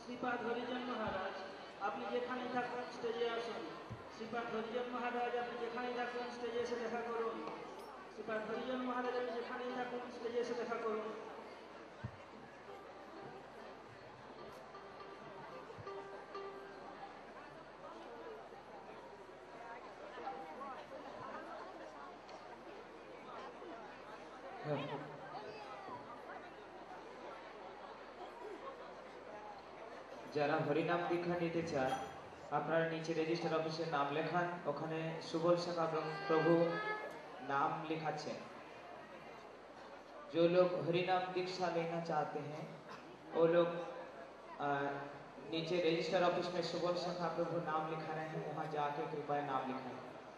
শ্রীপাদ হরিজন মহারাজ আপনি যেখানেই থাকুন স্টেজে আসুন। শ্রীপাদ হরিজন মহারাজ আপনি যেখানেই থাকুন স্টেজে এসে দেখা করুন। শ্রীপাদ হরিজন মহারাজ আপনি যেখানেই থাকুন স্টেজে এসে দেখা করুন। যারা হরিনাম দীক্ষা নিতে চান আপনারা नीचे रजिस्टर ऑफिस नाम लेखान ओखाने सुबल शाखा प्रभु नाम लिखाচ্ছেন। जो लोग हरिनाम दीक्षा लेना चाहते हैं वो लोग नीचे रजिस्टर ऑफिस में सुबल शाखा प्रभु नाम लिखा रहे हैं, वहां जाके कृपया नाम लिखाएं।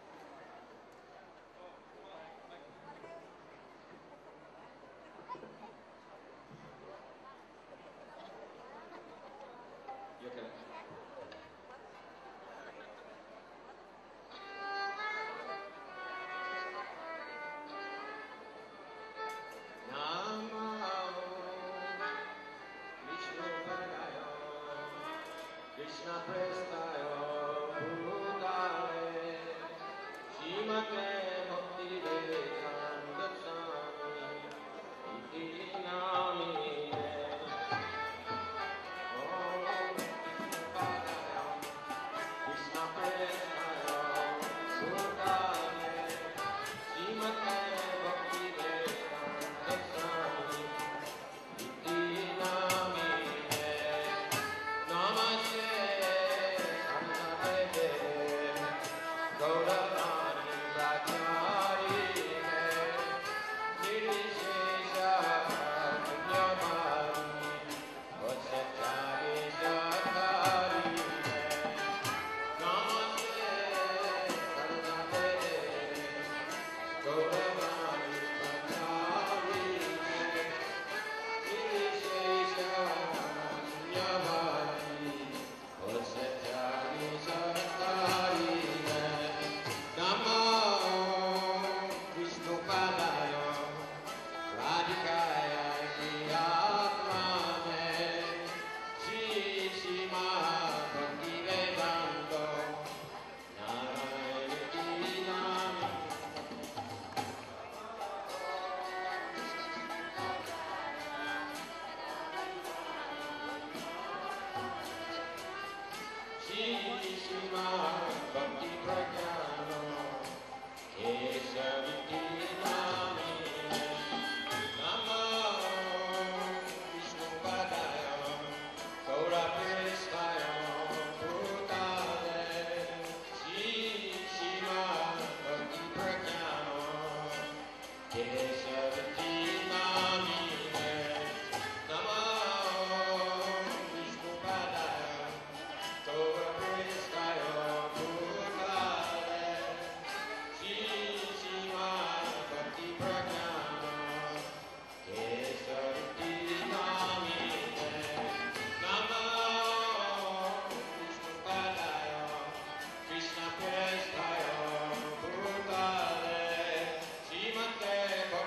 Krishna Prestayo Bhutale Srimate Bhakti Vedanta Swami Iti Namine Om Padaya Krishna Prestayo Bhutale Srimate Bhakti Vedanta Swami Iti Namine Namaste Gauravani Rajari Nirvishesha Punyamani Vasachari Jatari Namaste Karunate Gauravani Rajari Nirvishesha Punyamani Vasachari Jatari Bhakti Pragyano Keshaviti Namine Namo Vishnu Padaya Gauraprestaya Bhutale Shima Bhakti Pragyano Keshaviti Namine Namo Vishnu Padaya Gauraprestaya Bhutale Shima Bhakti Pragyano Keshaviti Namine Namo Vishnu Padaya Krishna Prestaya Bhutale Srimate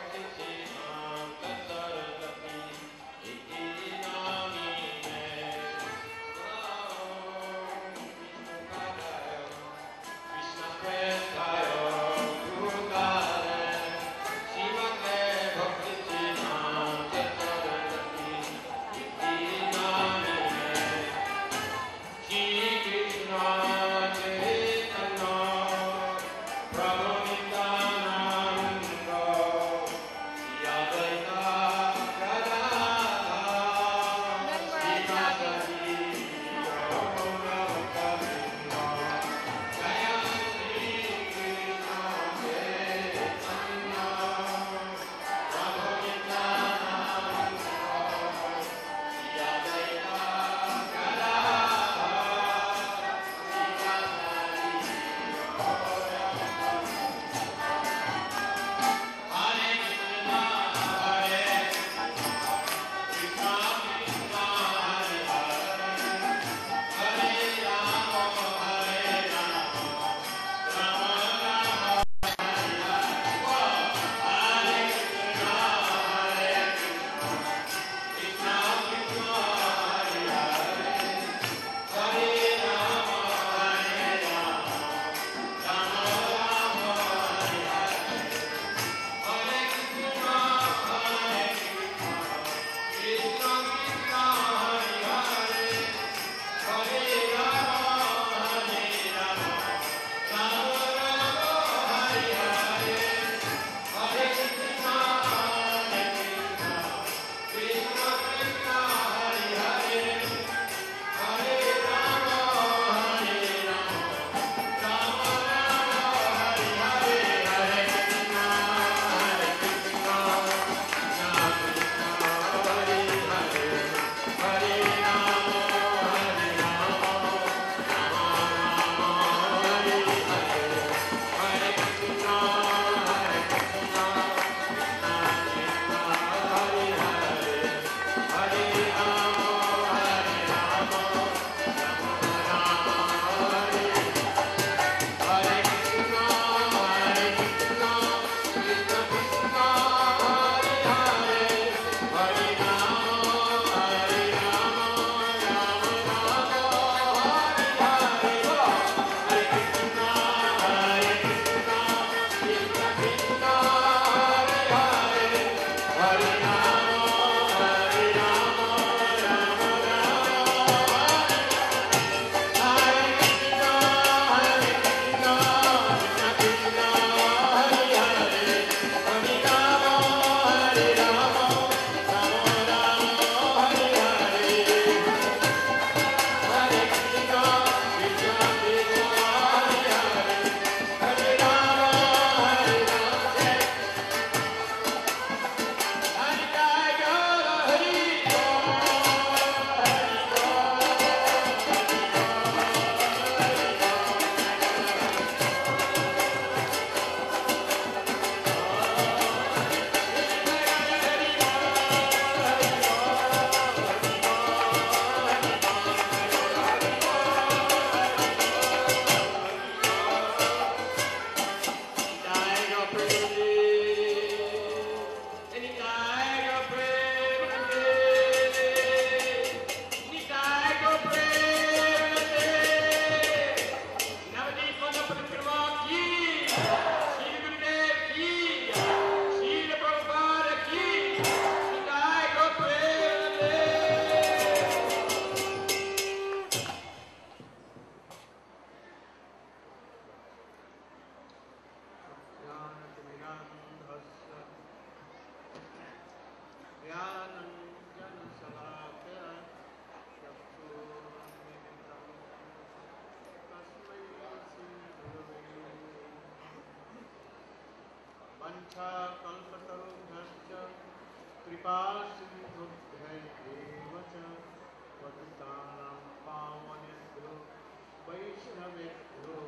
वाञ्छा कल्पतरुभ्यश्च कृपा सिन्धुभ्यैव च पतितानां पावनेभ्यो वैष्णवेभ्यो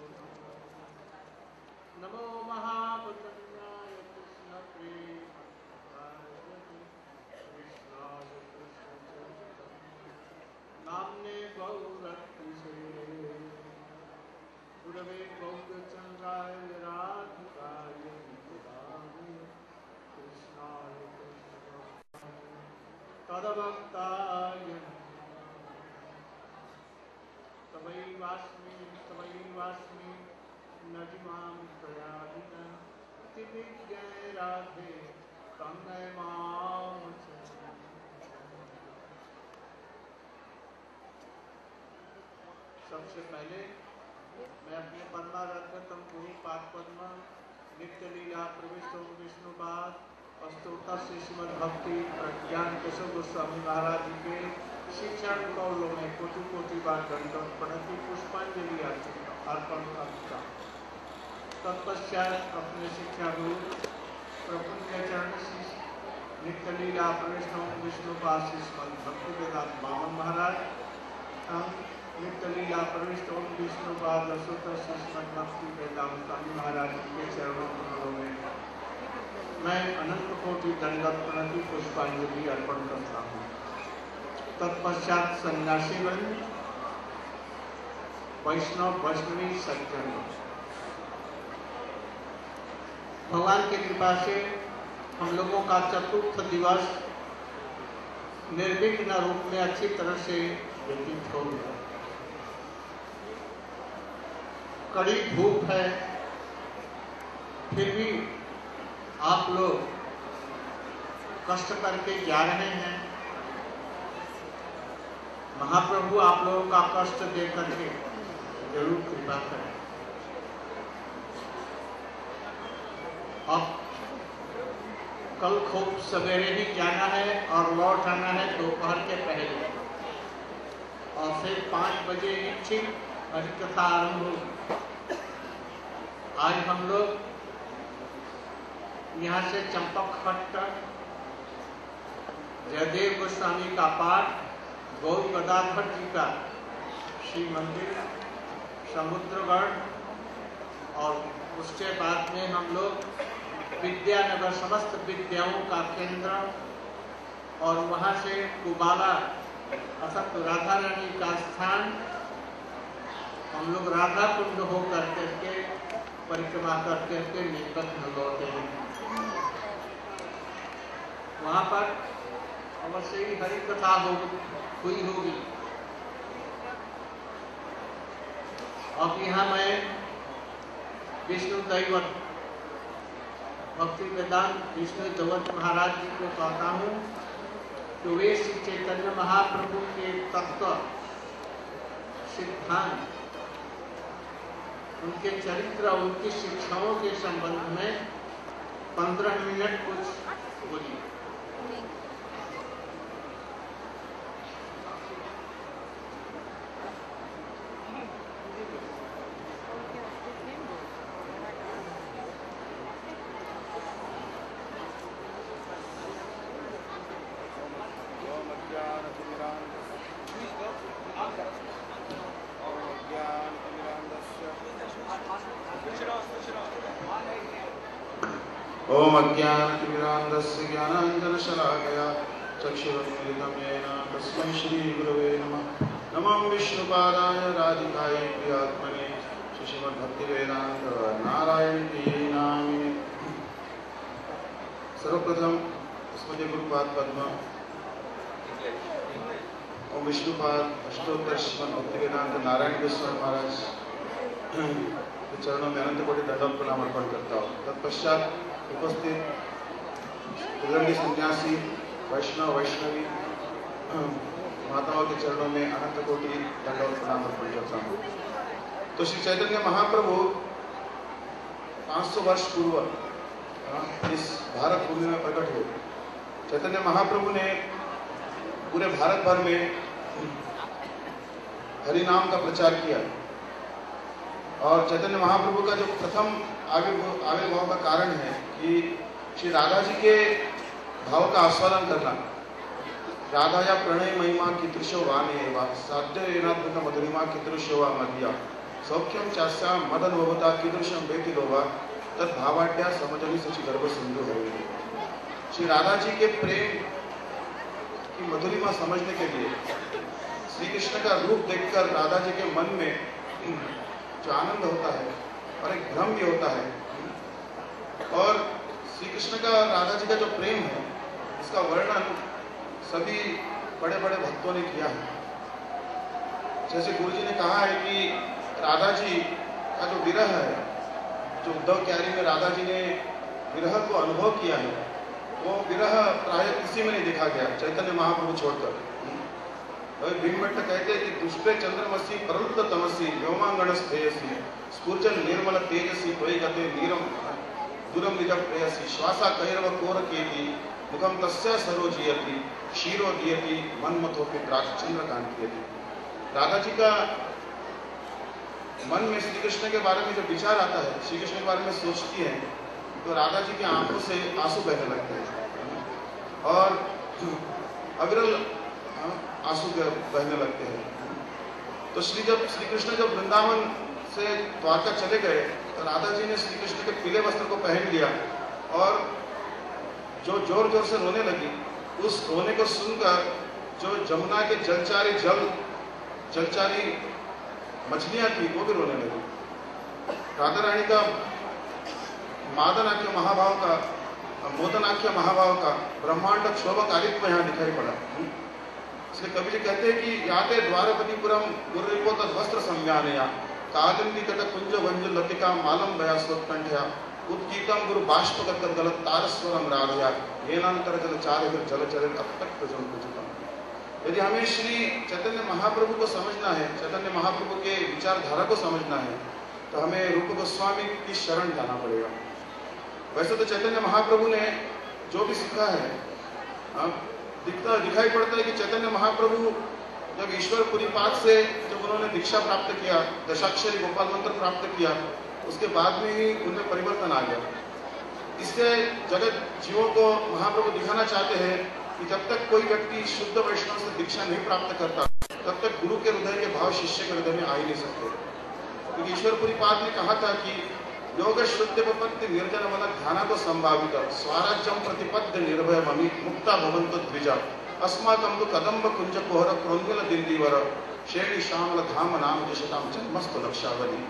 नमो महापतन्याय कृष्णप्रेमकृष्णाय कृष्णचैतन्य नाम्ने गौरत्रिसे गुरवे गौरचन्द्राय राधिकाय विद्याय कृष्णाय कृष्णभक्ताय तदभक्ताय तवैवास्मि नजिमां प्रयादिना तिविज्ञाय राधे तन्मय मां सबसे पहले मैं अपने परमारत्न गुरु पाद पद्म नित्य लीला प्रविष्ट विष्णुपाद अस्तोत्र से श्रीमद् भक्ति प्रज्ञान केशव गोस्वामी महाराज जी के शिक्षण कौलों में कोटि कोटि बार दंडवत प्रणति पुष्पांजलि अर्पण करता। तत्पश्चात अपने शिक्षा गुरु प्रपुण्य चरण नित्य लीला प्रविष्ट विष्णुपाद श्रीमद् भक्ति वेदांत बामन महाराज नित्य लीला प्रविष्ट विष्णुपाद अस्तोत्र से श्रीमद् भक्ति वेदांत स्वामी महाराज जी के चरणों कमलों में मैं अनंत कोटि दंडवत प्रणति पुष्पांजलि अर्पण करता हूँ। तत्पश्चात सन्यासीगण वैष्णव वैष्णवी सज्जन भगवान की कृपा से हम लोगों का चतुर्थ दिवस निर्विघ्न रूप में अच्छी तरह से व्यतीत हो गया। कड़ी धूप है, फिर भी आप लोग कष्ट करके जा रहे हैं। महाप्रभु आप लोगों का कष्ट दे करके जरूर कृपा करें। अब कल खूब सवेरे ही जाना है और लौट आना है दोपहर के पहले, और फिर 5 बजे ठीक हरिकथा आरंभ होगी। आज हम लोग यहाँ से चंपक हट तक जयदेव गोस्वामी का पाठ, गौर गदाधर जी का श्री मंदिर समुद्रगढ़, और उसके बाद में हम लोग विद्यानगर समस्त विद्याओं का केंद्र, और वहाँ से कुबाला अर्थात राधा रानी का स्थान हम लोग राधा कुंड हो करके परिक्रमा करके निकट लौटे हैं। वहाँ पर अवश्य ही हरि कथा हुई होगी। अब यहाँ मैं विष्णु दैवत भक्ति वेदांत विष्णु दैवत महाराज जी को कहता हूँ कि वे श्री चैतन्य महाप्रभु के तत्व सिद्धांत, उनके चरित्र, उनकी शिक्षाओं के संबंध में 15 मिनट कुछ बोलिए। ओम अज्ञानतिमिरान्धस्य ज्ञानाञ्जनशलाकया चक्षुरुन्मिलितं येन तस्मै श्रीगुरवे नमः। नमो विष्णुपादाय राधिकायै प्रियात्मने श्रीमद्भक्तिवेदान्त नारायणीये नामिने। सर्वप्रथम स्मृति गुरुपाद पद्म ओम विष्णुपाद अष्टोत्तर श्रीमद् भक्तिवेदांत नारायण गोस्वामी महाराज के चरणों में अनंत कोटि दंडवत प्रणाम अर्पण करता हूँ। तत्पश्चात उपस्थित उदंडी सन्यासी वैष्णव वैष्णवी माताओं के चरणों में अनंत कोटि दंडवत प्रणाम अर्पण करता हूँ। तो श्री चैतन्य महाप्रभु 500 वर्ष पूर्व इस भारत भूमि में प्रकट हुए। चैतन्य महाप्रभु ने पूरे भारत भर में हरि नाम का प्रचार किया, और चैतन्य महाप्रभु का जो प्रथम आविर्भाव का कारण है कि श्री राधा जी के भाव का आस्वादन करना। राधा या प्रणय महिमा कीदृशो वाने वा साध्य एनात्मक मधुरिमा कीदृशो वा मध्या सौख्यम चास्या मदन भवता कीदृशम बेति लोवा तद भावाढ्या समजनी सची गर्भ सिंधु है। श्री राधा जी के प्रेम की मधुरिमा समझने के लिए श्री कृष्ण का रूप देखकर राधा जी के मन में जो आनंद होता है और एक भ्रम भी होता है, और श्री कृष्ण का राधा जी का जो प्रेम है इसका वर्णन सभी बड़े बड़े भक्तों ने किया है। जैसे गुरु जी ने कहा है कि राधा जी का जो विरह है, जो उद्धव क्यारी में राधा जी ने विरह को अनुभव किया है, वो विरह प्राय किसी में नहीं देखा गया चैतन्य महाप्रभु छोड़कर। भीमभट्ट कहते हैं कि दुष्टे चंद्रमसी परलुत तमसी व्योमांगण स्थेयसी स्फूर्जन निर्मल तेजसी त्वयि गते नीरम दूरम निज प्रेयसी श्वासा कैरव कोर केति मुखम तस्या सरोजियति क्षीरो दियति मनमथोपि द्राक्षचंद्र कांतियति। राधा जी का मन में श्री कृष्ण के बारे में जो विचार आता है, श्री कृष्ण के बारे में सोचती है, तो राधा जी की आंखों से आंसू बहने लगते हैं और अविरल आंसू बहने लगते हैं। तो श्री कृष्ण जब वृंदावन से द्वारका चले गए तो राधा जी ने श्री कृष्ण के पीले वस्त्र को पहन लिया और जो जोर जोर से रोने लगी, उस रोने को सुनकर जो जमुना के जलचारी मछलियां थी वो भी रोने लगी। राधा रानी का मोदनाख्य महाभाव का ब्रह्मांड क्षोभकारित्व यहाँ दिखाई पड़ा। इसलिए कवि जी कहते हैं कि याते द्वारपतिपुरम गुरुरिपो तद्वस्त्र संज्ञानया कालिंदी तट कुंज वंज लतिका मालम भया स्वत्कंठया उत्कीतम गुरु बाष्पगत गलत तारस्वरम राधया येनांतर जल चारिर जल चरित अतक्त जल कुचितम। यदि हमें श्री चैतन्य महाप्रभु को समझना है, चैतन्य महाप्रभु के विचारधारा को समझना है, तो हमें रूप गोस्वामी की शरण जाना पड़ेगा। वैसे तो चैतन्य महाप्रभु ने जो भी सीखा है, दिखाई पड़ता है कि चैतन्य महाप्रभु जब ईश्वर पुरीपाद से जब उन्होंने दीक्षा प्राप्त किया, दशाक्षरी गोपाल मंत्र प्राप्त किया, उसके बाद में ही उनमें परिवर्तन आ गया। इससे जगत जीवों को महाप्रभु दिखाना चाहते हैं कि जब तक कोई व्यक्ति शुद्ध वैष्णव से दीक्षा नहीं प्राप्त करता, तब तक गुरु के हृदय के भाव शिष्य के हृदय में आ ही नहीं सकते। क्योंकि ईश्वर पुरीपाद ने कहा था कि योग श्रुत्यपत्ति निर्जन मन ध्यान को संभावित स्वराज्यम प्रतिपद्य निर्भय ममी मुक्ता भवंतो द्विजा अस्माकं तु कदम्ब कुंज कोहर क्रोंगल दिल्लीवर शेणी श्यामल धाम नाम जशताम जन्मस्त लक्षावली।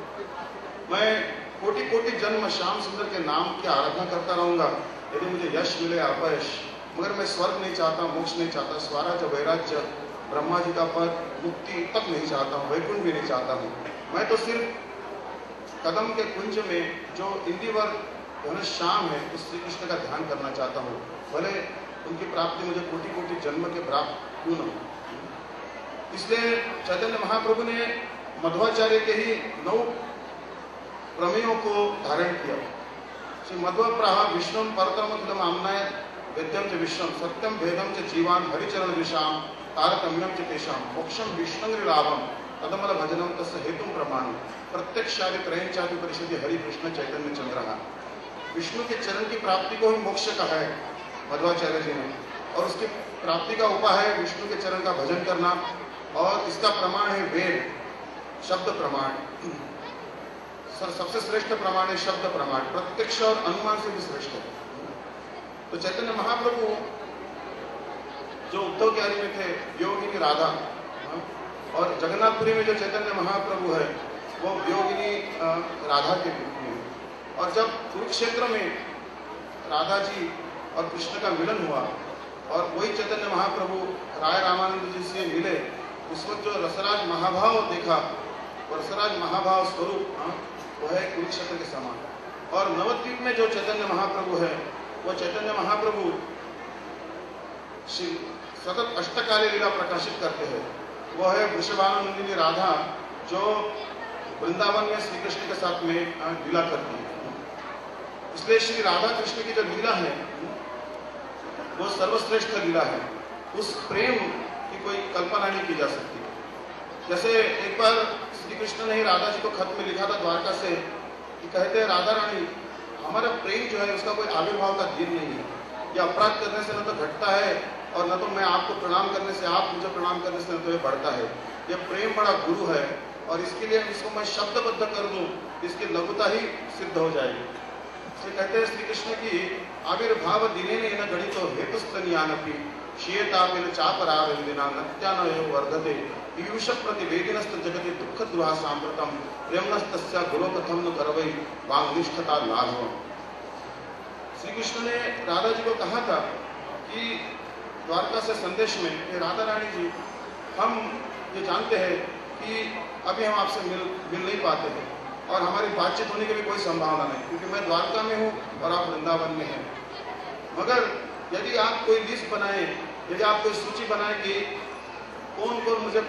मैं कोटि कोटि जन्म श्याम सुंदर के नाम की आराधना करता रहूंगा यदि मुझे यश मिले अपयश, मगर मैं स्वर्ग नहीं चाहता, मोक्ष नहीं चाहता, स्वराज्य वैराज्य ब्रह्मा जी का पद मुक्ति तक नहीं चाहता हूँ, वैकुंठ भी नहीं चाहता हूँ। मैं तो सिर्फ कदम के कुंज में जो इंदिवर घनश्याम है उस श्री कृष्ण का ध्यान करना चाहता हूँ, भले उनकी प्राप्ति मुझे कोटि कोटि जन्म के प्राप्त क्यों न हो। इसलिए चैतन्य महाप्रभु ने मध्वाचार्य के ही 9 प्रमेयों को धारण किया। श्री मध्व प्राह विष्णु परतरम आमनाय वेद्यम च विश्वम सत्यम भेदम च जीवान हरिचरण विषाम तारतम्यम च तेषाम मोक्षम विष्णु लाभम तदमल भजनम तस्य हेतु प्रमाण प्रत्यक्षादि त्रयंचादि परिषदि हरि कृष्ण चैतन्य चंद्र। विष्णु के चरण की प्राप्ति को ही मोक्ष कहा है मध्वाचार्य जी ने, और उसकी प्राप्ति का उपाय है विष्णु के चरण का भजन करना, और इसका प्रमाण है वेद शब्द प्रमाण। सबसे श्रेष्ठ प्रमाण है शब्द प्रमाण, प्रत्यक्ष और अनुमान से भी श्रेष्ठ है। तो चैतन्य महाप्रभु जो उद्धव क्यारी में थे योगिनी राधा, और जगन्नाथपुरी में जो चैतन्य महाप्रभु है वो योगिनी राधा के रूप में। और जब कुरुक्षेत्र में राधा जी और कृष्ण का मिलन हुआ और वही चैतन्य महाप्रभु राय रामानंद जी से मिले, उस वक्त जो रसराज महाभाव देखा, रसराज महाभाव स्वरूप वो है कुरुक्षेत्र के समान। और नवद्वीप में जो चैतन्य महाप्रभु है वो चैतन्य महाप्रभु सतत अष्टकाली लीला प्रकाशित करते हैं। वो है वृषभानंदिनी राधा जो वृंदावन में श्री कृष्ण के साथ में लीला करती है। इसलिए श्री राधा कृष्ण की जो लीला है वो सर्वश्रेष्ठ लीला है। उस प्रेम की कोई कल्पना नहीं की जा सकती। जैसे एक बार श्री कृष्ण ने ही राधा जी को खत में लिखा था द्वारका से कि कहते हैं राधा रानी हमारा प्रेम जो है उसका कोई आविर्भाव का दिन नहीं है। ये अपराध करने से न तो घटता है और न तो मैं आपको प्रणाम करने से, आप मुझे प्रणाम करने से न तो ये बढ़ता है। ये प्रेम बड़ा गुरु है और इसके लिए इसको मैं शब्दबद्ध कर दूं, इसकी लघुता ही सिद्ध हो जाएगी। इसलिए कहते हैं श्री कृष्ण की आविर्भाव दिने ने न गणितो हेतुस्तनियानपि शीयतापिन चापराविदिना नत्यानयो वर्धते पीयूष प्रतिवेदिनस्त जगति दुःख द्रुहा सांप्रतम प्रेमनस्तस्या गुरो कथम न करवै वांगनिष्ठता लाघवम। श्री कृष्ण ने राधा जी को कहा था कि द्वारका से संदेश में, राधा रानी जी हम ये जानते हैं कि अभी हम आपसे मिल नहीं पाते हैं और हमारी बातचीत होने की भी कोई संभावना नहीं, क्योंकि मैं द्वारका में हूँ और आप वृंदावन में हैं। मगर यदि आप कोई लिस्ट बनाए, यदि आप कोई सूची बनाए कि कौन कौन मुझे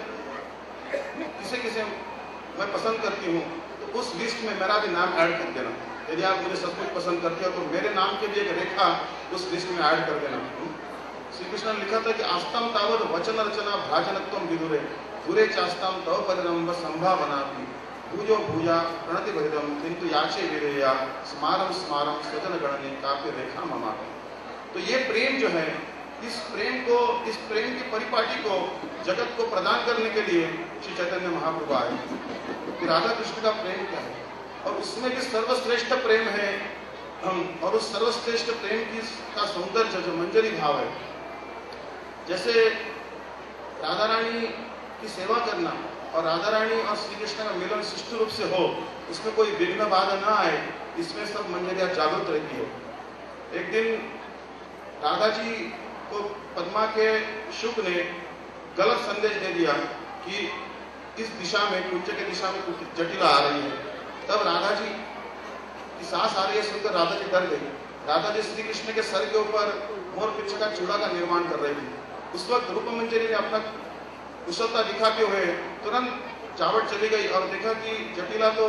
किसे मैं पसंद करती हूँ, तो उस लिस्ट में मेरा भी नाम ऐड कर देना। यदि आप मुझे सब कुछ पसंद करते हो तो मेरे नाम के भी एक रेखा उस लिस्ट में ऐड कर देना। श्री कृष्ण ने लिखा था कि आस्ताम तावद वचन रचना भाजनत्वम विदुरे दूरे चास्ताम तव परिरंभ संभावना भी भूजो भूजा प्रणति भरिदम किंतु याचे विरेया स्मारम स्मारम स्वजन गणने काव्य रेखा ममा। तो ये प्रेम जो है, इस प्रेम की परिपाटी को जगत को प्रदान करने के लिए श्री चैतन्य महाप्रभु आए कि राधा कृष्ण का प्रेम क्या है और उसमें भी सर्वश्रेष्ठ प्रेम है। और उस सर्वश्रेष्ठ प्रेम का सौंदर्य जो मंजरी भाव है, जैसे राधा रानी की सेवा करना और राधा रानी और श्री कृष्ण का मिलन सुष्ठु रूप से हो, उसमें कोई विघ्न बाधा ना आए, इसमें सब मंजरियां जागृत रहती है। एक दिन राधा जी को पद्मा के शुक ने गलत संदेश दे दिया कि इस दिशा में, कुंज के दिशा में कुछ जटिला आ रही है। तब राधा जी की सांस आ रही है सुनकर राधा जी डर गई। राधा जी श्री कृष्ण के सर के ऊपर मोर पिच्छ का चूड़ा का निर्माण कर रही थी। उस वक्त रूप मंजरी ने अपना कुशलता दिखाते हुए तुरंत चावट चली गई और देखा कि जटिला तो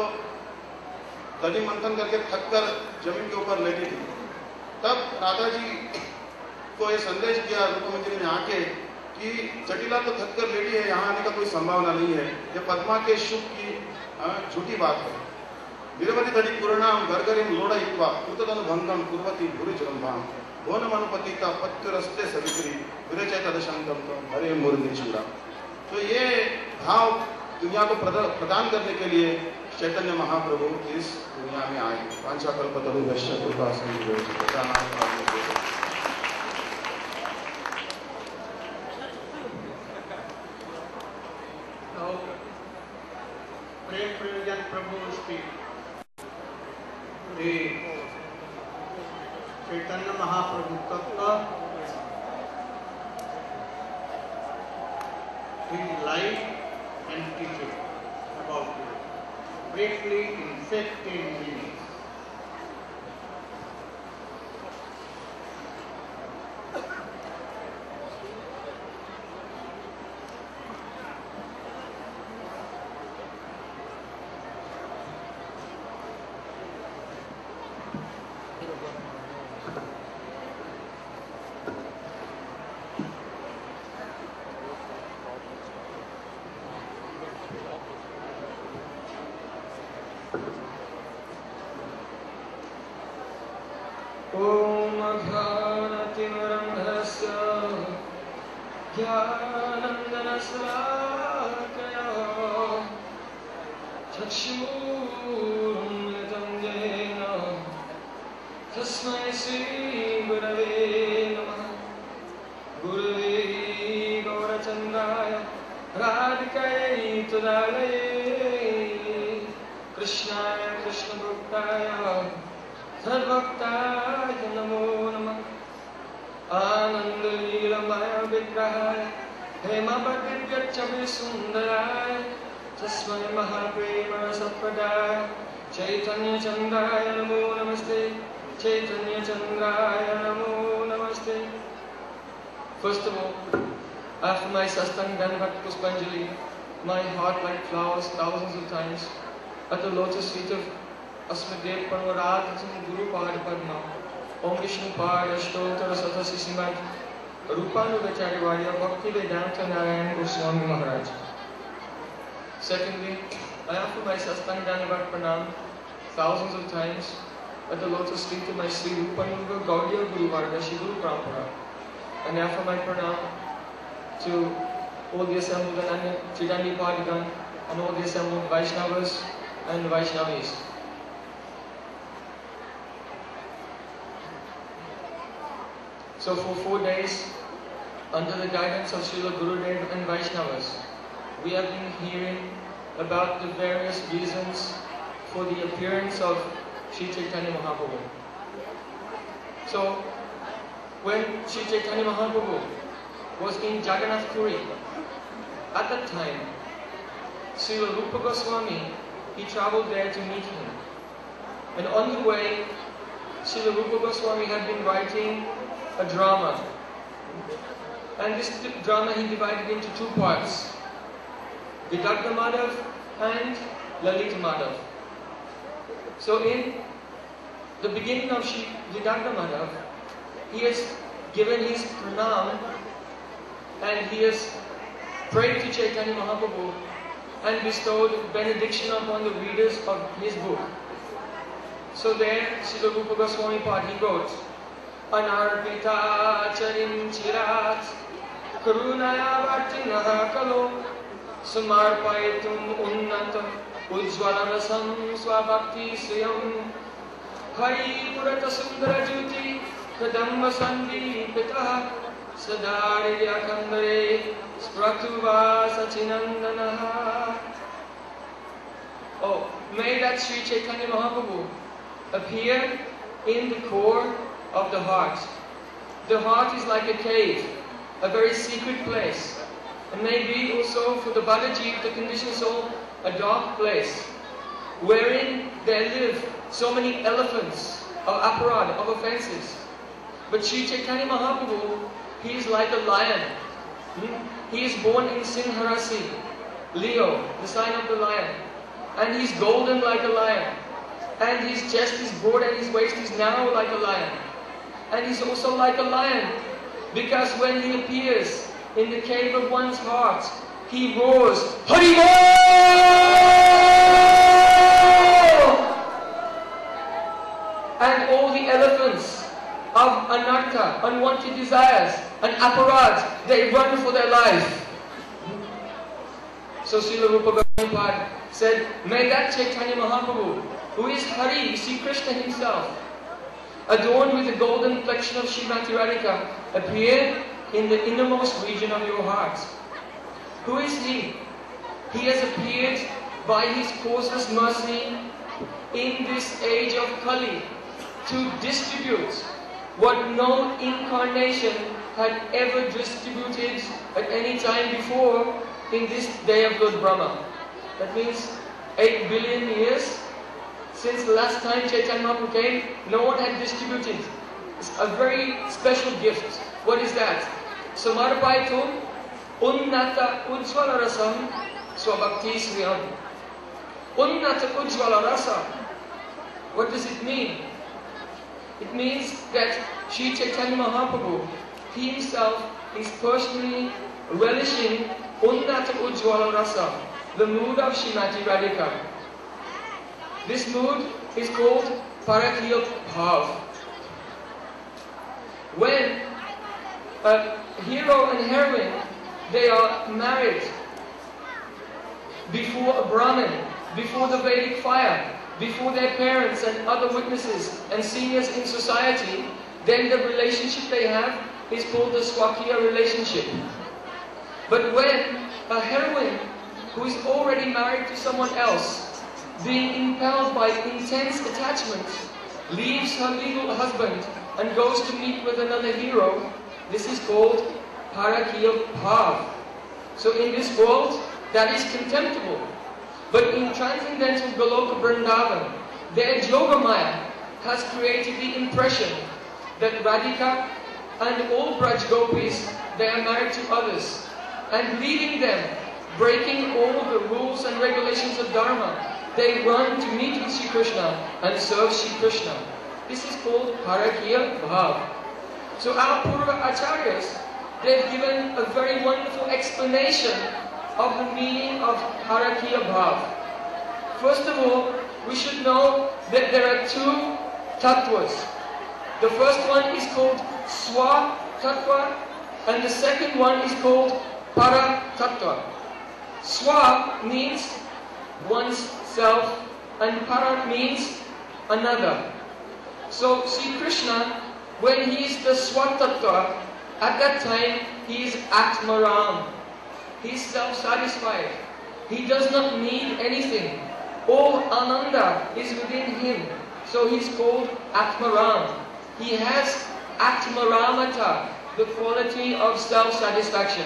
दधि मंथन करके थक कर जमीन के ऊपर लेटी थी। तब राधा जी को यह संदेश दिया रूप मंजरी ने आके कि जटिला तो थक कर लेटी है, यहाँ आने का कोई संभावना नहीं है, यह पद्मा के शुभ की झूठी बात है। विरवति दधि पूर्णाम गर्गरिम लोड़यित्वा कृतदनुभंगम कुर्वती भूरिजलंभाम भोनमनुपतिता पत्युरस्ते सवित्री विरचय तदशंकम हरे मुरलीचूड़ा। तो ये भाव दुनिया को प्रदान करने के लिए चैतन्य महाप्रभु इस दुनिया में आए। वांछाकल्पतरुभ्यश्च कृपा सिंधुभ्यश्च। प्रेम प्रयोजन प्रभु speak. The Chaitanya Mahaprabhu Tattva, his life and teaching about it, briefly in 15 minutes. ओम अघानतिमरन्धस्य ज्ञानन्दनशलाकया चक्षुरुन्मिलितं येन तस्मै श्रीगुरवे नमः। गुरवे गौरचन्द्राय राधिकायै तुदालये कृष्णाय कृष्णभक्ताय सर्वभक्ताय नमो नमः। आनन्दलीलमय विग्रहाय हेमपतिव्यच्छवि सुन्दराय तस्मै महाप्रेम सत्पदाय चैतन्यचन्द्राय नमो नमस्ते। चैतन्यचन्द्राय नमो नमस्ते। First of all, after my Sastang Dandavat Puspanjali, my heart like flowers thousands of times at the lotus feet of Asmadev Parvarad Guru Pad Padma, Om Vishnu Pad Ashtottara Satasi Simad Rupanugacharya Bhakti Vedanta Narayan Goswami Maharaj. Secondly, I offer my Sastang Dandavat Pranam thousands of times at the lotus feet of my Sri Rupananga Gaudiya Guru Varga Shri Guru Parampara. And after my pranam to all the assembled Tridandi Padigan and all the assembled Vaishnavas and Vaishnavis. So for 4 days, under the guidance of Srila Gurudev and Vaishnavas, we have been hearing about the various reasons for the appearance of Sri Chaitanya Mahaprabhu. So, when Sri Chaitanya Mahaprabhu was in Jagannath Puri, at that time, Srila Rupa Goswami, he travelled there to meet him. And on the way, Srila Rupa Goswami had been writing a drama. And this drama he divided into 2 parts, Vidagdha Madhav and Lalita Madhav. So in the beginning of Shri Vidagdha Madhav, he has given his pranam and he has prayed to Chaitanya Mahaprabhu and bestowed benediction upon the readers of his book. So there, Srila Rupa Goswami Pad, he wrote, Anarpita charim chirat karunaya vartinaha kalo samarpayatum unnata ujjvalarasam swabhakti sriyam hari purata sundara juti kadamba sandipitaha sadarya kandare spratuva sachinandanaha. Oh, may that Sri Chaitanya Mahaprabhu appear in the core of the heart. The heart is like a cave, a very secret place. And maybe also for the Balaji, the conditioned soul, a dark place, wherein there live so many elephants of aparad, of offenses. But Sri Chaitanya Mahaprabhu, he is like a lion. He is born in Sinharasi, Leo, the sign of the lion. And he's golden like a lion. And his chest is broad and his waist is narrow like a lion. And he's also like a lion, because when he appears in the cave of one's heart, he roars, Haribol! And all the elephants of anartha, unwanted desires, and aparad, they run for their life. So Srila Rupa Goswami said, may that Chaitanya Mahaprabhu, who is Hari, Sri Krishna himself, adorned with the golden flexion of Srimati Radhika, appear in the innermost region of your heart. Who is he? He has appeared by his causeless mercy in this age of Kali to distribute what no incarnation had ever distributed at any time before in this day of Lord Brahma. That means 8 billion years since the last time Chaitanya Mahaprabhu came, no one had distributed. It's a very special gift. What is that? Samarpaitum unnata ujjvala rasam swabhakti sriyam. Unnata ujjvala rasa. What does it mean? It means that Sri Chaitanya Mahaprabhu, he himself is personally relishing unnata ujjvala rasa, the mood of Srimati Radhika. This mood is called Parakiya Bhav. When a hero and heroine, they are married before a Brahmin, before the Vedic fire, before their parents and other witnesses and seniors in society, then the relationship they have is called the Swakiya relationship. But when a heroine who is already married to someone else, being impelled by intense attachment, leaves her legal husband and goes to meet with another hero, this is called Parakiya Bhav. So in this world, that is contemptible. But in transcendental Goloka Vrindavan, their Yogamaya has created the impression that Radhika and all Braj Gopis, they are married to others. And leaving them, breaking all the rules and regulations of Dharma, they run to meet with Sri Krishna and serve Sri Krishna. This is called Parakiya Bhav. So our Purva Acharyas, they've given a very wonderful explanation of the meaning of Parakiya Bhav. First of all, we should know that there are two tattvas. The first one is called Swa Tattva, and the second one is called Para Tattva. Swa means one's self, and Para means another. So Sri Krishna, when he is the Swa Tattva, at that time he is Atmaram. He is self-satisfied. He does not need anything. All Ananda is within him. So he's called Atmaram. He has Atmaramata, the quality of self-satisfaction.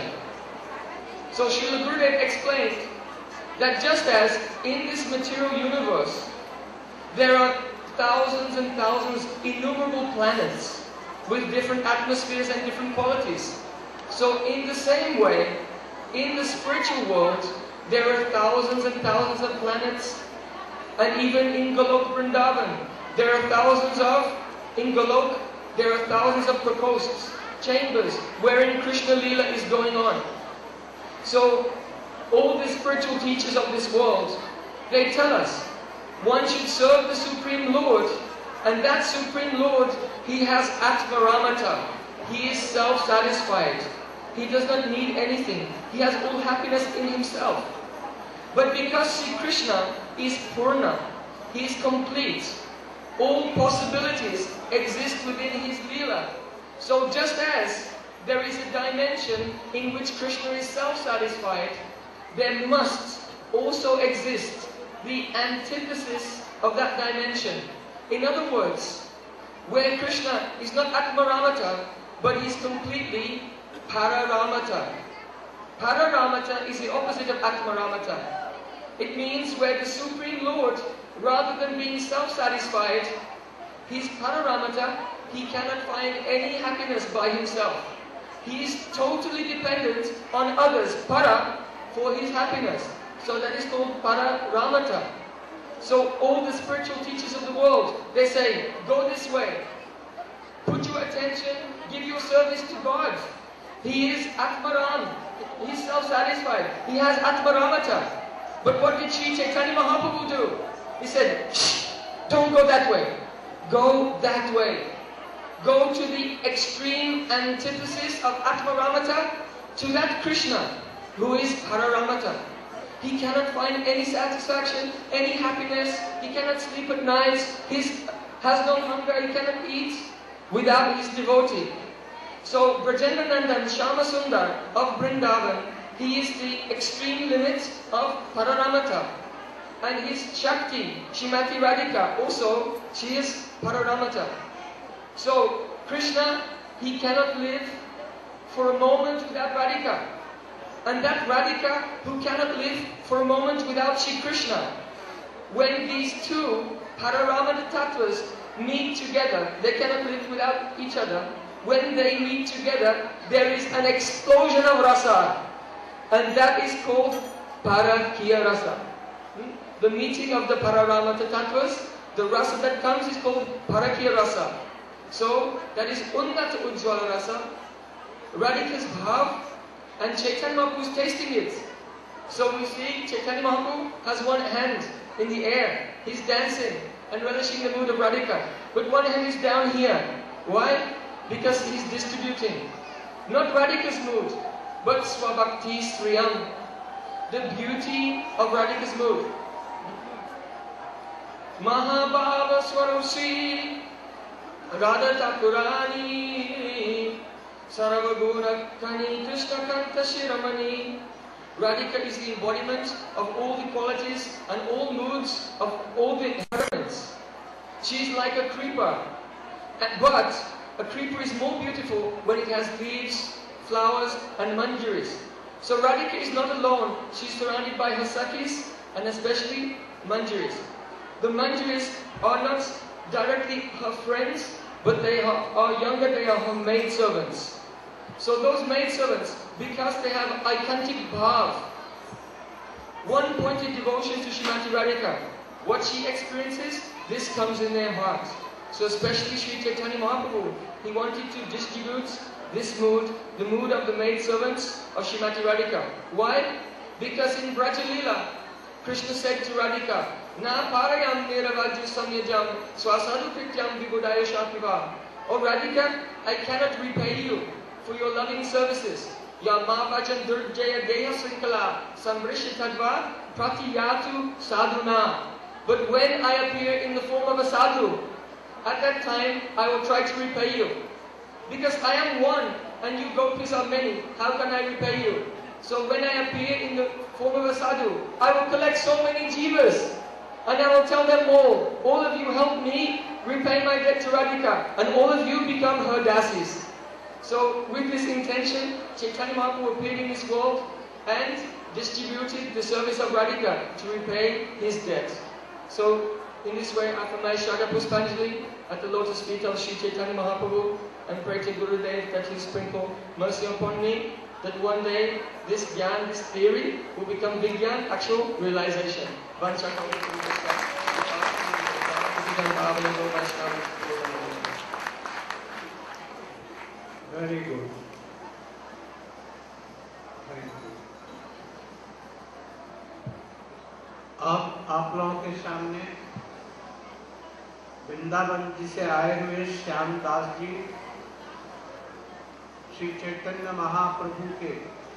So Srila Gurudev explained that just as in this material universe, there are thousands and thousands, innumerable planets with different atmospheres and different qualities. So in the same way, in the spiritual world, there are thousands and thousands of planets, and even in Golok Vrindavan, there are thousands of, in Golok, there are thousands of prakosts, chambers, wherein Krishna Leela is going on. So, all the spiritual teachers of this world, they tell us, one should serve the Supreme Lord, and that Supreme Lord, he has Atmaramata. He is self-satisfied. He does not need anything. He has all happiness in himself. But because Sri Krishna is Purna, he is complete, all possibilities exist within his Leela. So just as there is a dimension in which Krishna is self-satisfied, there must also exist the antithesis of that dimension. In other words, where Krishna is not Atmaramata, but he is completely Pararamata. Pararamata is the opposite of Atmaramata. It means where the Supreme Lord, rather than being self-satisfied, he's Pararamata, he cannot find any happiness by himself. He is totally dependent on others, Para, for his happiness. So that is called Pararamata. So all the spiritual teachers of the world, they say, go this way. Put your attention, give your service to God. He is Atmaram. He is self-satisfied. He has Atmaramata. But what did Sri Chaitanya Mahaprabhu do? He said, shh, don't go that way. Go that way. Go to the extreme antithesis of Atmaramata, to that Krishna, who is Pararamata. He cannot find any satisfaction, any happiness. He cannot sleep at night. He has no hunger. He cannot eat without his devotee. So Brajendranandan Shama Sundar of Vrindavan, he is the extreme limit of Pararamata. And his Shakti, Shrimati Radhika, also, she is Pararamata. So Krishna, he cannot live for a moment without Radhika. And that Radhika, who cannot live for a moment without Shri Krishna. When these two Pararamata Tattvas meet together, they cannot live without each other. When they meet together, there is an explosion of rasa. And that is called Parakya Rasa. The meeting of the Pararamata Tattvas, the rasa that comes is called Parakya Rasa. So, that is Unnata Ujjwala Rasa, Radhika's bhav, and Chaitanya Mahaprabhu is tasting it. So we see Chaitanya Mahaprabhu has one hand in the air. He's dancing and relishing the mood of Radhika. But one hand is down here. Why? Because he's distributing. Not Radhika's mood, but Swabhakti Sriyam. The beauty of Radhika's mood. Mahabhava Swarusi Radha Thakurani Sarvaguna Kani Krishna Kanta Shiramani. Radhika is the embodiment of all the qualities and all moods of all the inheritance. She is like a creeper. But a creeper is more beautiful when it has leaves, flowers and manjaris. So Radhika is not alone. She's surrounded by her sakis and especially manjaris. The manjaris are not directly her friends, but they are younger, they are her maidservants. So those maidservants, because they have Aikantik Bhav, one-pointed devotion to Srimati Radhika, what she experiences, this comes in their heart. So especially Sri Chaitanya Mahaprabhu, he wanted to distribute this mood, the mood of the maidservants of Srimati Radhika. Why? Because in Braja Leela, Krishna said to Radhika, Na parayam niravaju samyajam swasadu krityam vibudaya shakiva. Oh Radhika, I cannot repay you for your loving services. Yamavajan durjaya deha srinkala sambrishitadva pratiyatu sadhuna. But when I appear in the form of a sadhu, at that time I will try to repay you. Because I am one and you gopis are many, how can I repay you? So when I appear in the form of a sadhu, I will collect so many jivas and I will tell them all of you help me repay my debt to Radhika, and all of you become her dasis. So with this intention, Chaitanya Mahaprabhu appeared in this world and distributed the service of Radhika to repay his debt. So in this way, I offer my Shraddha Puspanjali at the lotus feet of Sri Chaitanya Mahaprabhu and pray to Gurudev that he sprinkle mercy upon me, that one day this Gyan, this theory, will become Vigyan, actual realization. Very good. Very good. अब आप लोगों के सामने वृंदावन जी से आए हुए श्याम दास जी श्री चैतन्य महाप्रभु के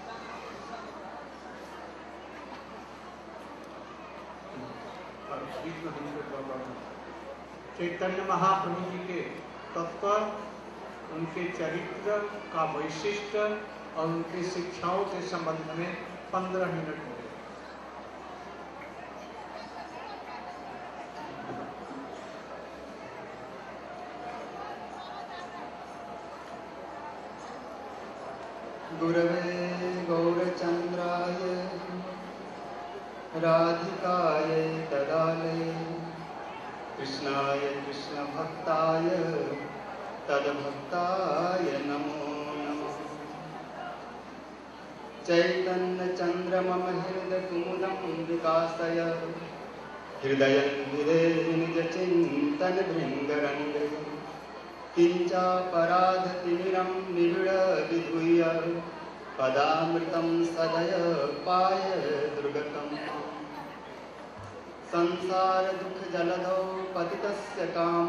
चैतन्य महाप्रभु जी के तत्व, उनके चरित्र का वैशिष्ट और उनकी शिक्षाओं के संबंध में 15 मिनट हो गए। गुरवे गौरचंद्राय राधिकाय तदालय कृष्णाय कृष्ण भक्ताय तद्भक्ताय नमो नमः। चैतन्य चंद्रमम हृदय कुमुदं विकासय हृदयं विदेहि निज चिंतन भृंगरंग किंचापराधतिमिरं निबिड़ विधुय पदामृतं सदय पाय दुर्गतम्। संसार दुख जलधौ पतितस्य काम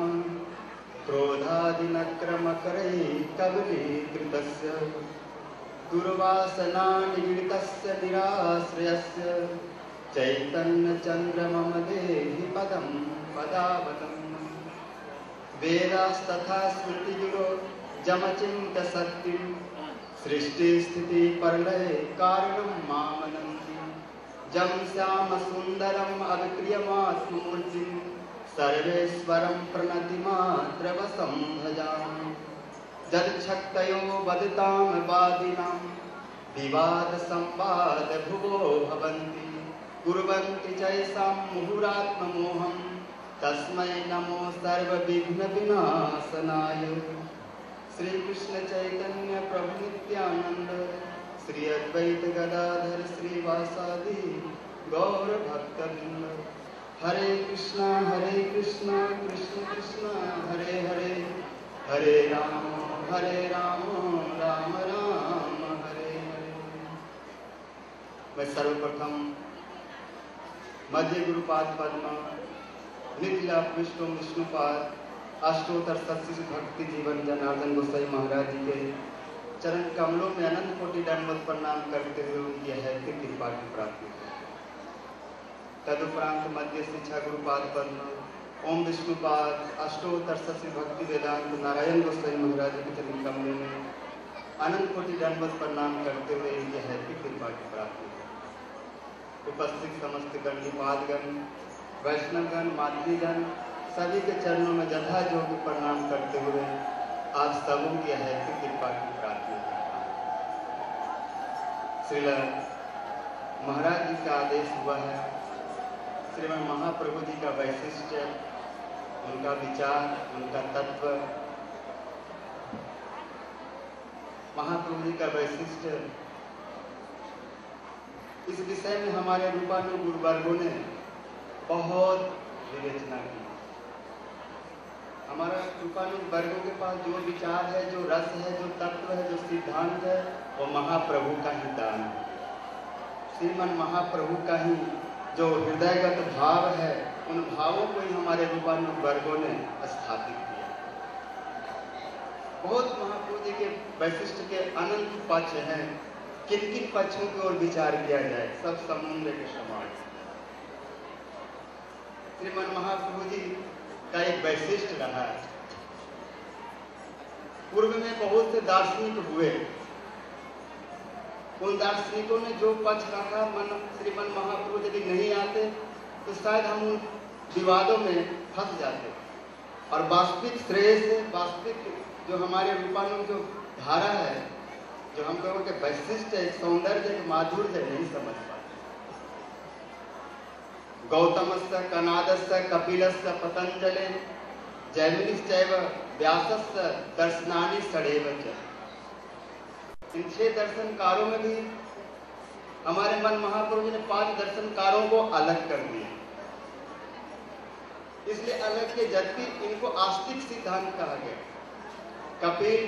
क्रोधादिनक्रमकरै कबलीकृतस्य दुर्वासना निगीडितस्य निराश्रयस्य चैतन्य चन्द्रमम देहि पदं पदावतम्। वेदास्तथा स्मृतियुरो जमचिन्त सत्यं सृष्टि स्थिति प्रलय कारणं मामनन्ति। जं श्याम सुन्दरम् अविक्रियमात्ममूर्तिं सर्वेश्वरं प्रणतिमात्रवशं भजामि। जदच्छक्तयो वदतां वादिनां विवाद संवाद भुवो भवन्ति कुर्वन्ति चैषां मुहुरात्ममोहं तस्मै नमो सर्वविघ्न विनाशनाय। श्री कृष्ण चैतन्य प्रभु नित्यानंद श्री अद्वैत गदाधर श्रीवासादि गौर भक्तवृंद। हरे कृष्णा कृष्ण कृष्ण हरे हरे, हरे राम राम राम हरे हरे। मैं सर्वप्रथम मध्य गुरुपाद पद्म निखिला विष्णु विष्णुपाद अष्टोत्तर सत्सिद्ध भक्ति जीवन जनार्दन गोसाई महाराज जी के चरण कमलों में अनंत कोटि दंडवत प्रणाम करते हुए उनकी हैतिक कृपा की प्रार्थना करते। तदुपरांत मध्य शिक्षा गुरुपाद पद्म ओम विष्णुपाद अष्टोत्तर सत्सिद्ध भक्ति वेदांत नारायण गोसाई महाराज जी के चरण कमलों में अनंत कोटि दंडवत प्रणाम करते हुए उनकी हैतिक कृपा की प्रार्थना करते। उपस्थित समस्त गणिपादगण वैष्णवगण मातृगण सभी के चरणों में जथा जोगी प्रणाम करते हुए आप सबों की हैतिक कृपा की प्रार्थना करता हूँ। श्रील महाराज जी का आदेश हुआ है श्रीमद महाप्रभु जी का वैशिष्ट्य, उनका विचार, उनका तत्व, महाप्रभु जी का वैशिष्ट्य, इस विषय में हमारे रूपानु गुरुवर्गों ने बहुत विवेचना की। हमारा कृपानु वर्गों के पास जो विचार है, जो रस है, जो तत्व है, जो सिद्धांत है, वो महाप्रभु का ही दान है। श्रीमन महाप्रभु का ही जो हृदयगत भाव है, उन भावों को ही हमारे रूपानुग वर्गों ने स्थापित किया। बहुत महाप्रभु जी के वैशिष्ट के अनंत पक्ष हैं, किन किन पक्षों की ओर विचार किया जाए, सब समुद्र के समान। श्रीमन महाप्रभु जी का एक वैशिष्ट रहा है। पूर्व में बहुत से दार्शनिक हुए, उन दार्शनिकों ने जो पक्ष रखा, श्रीमन महाप्रभु यदि नहीं आते तो शायद हम उन विवादों में फंस जाते, और वास्तविक श्रेय से, वास्तविक जो हमारे रूपानुग जो धारा है, जो हम लोगों के वैशिष्ट है, सौंदर्य, माधुर्य नहीं समझ पाते। गौतमस्य, कनादस्य, कपिलस्य, पतंजलि, जैमिनिश्चैव व्यासस्य दर्शनानि षडेव च। इन 6 दर्शनकारों में भी हमारे मन महाप्रभु जी ने 5 दर्शनकारों को अलग कर दिया। इसलिए अलग के जबकि इनको आस्तिक सिद्धांत कहा गया। कपिल,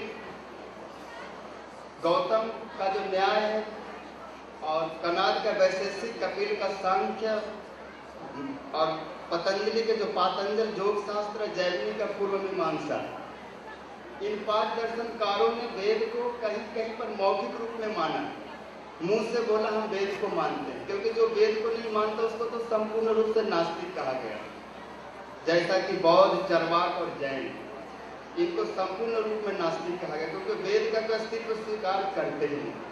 गौतम का जो न्याय है, और कनाद का वैशेषिक, कपिल का सांख्य, और पतंजलि के जो पातंजल योग शास्त्र, जैमिनी का पूर्व मीमांसा, इन 5 दर्शनकारों ने वेद को कहीं कहीं पर मौखिक रूप में माना, मुंह से बोला हम वेद को मानते हैं, क्योंकि जो वेद को नहीं मानता उसको तो संपूर्ण रूप से नास्तिक कहा गया। जैसा कि बौद्ध, चरवाक और जैन, इनको संपूर्ण रूप में नास्तिक कहा गया, क्योंकि वेद का तो अस्तित्व स्वीकार करते ही नहीं।